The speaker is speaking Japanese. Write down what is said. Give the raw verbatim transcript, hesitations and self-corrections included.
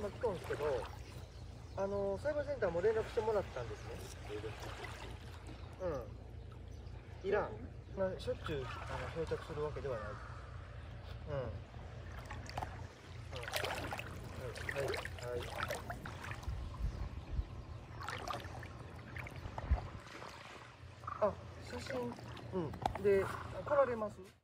今来たんですけど、あのサイバーセンターも連絡してもらったんですね。うん。いらん。まあ、しょっちゅうあの漂着するわけではない。うん。うん。はいはいはい。あ、写真、うん。で、来られます？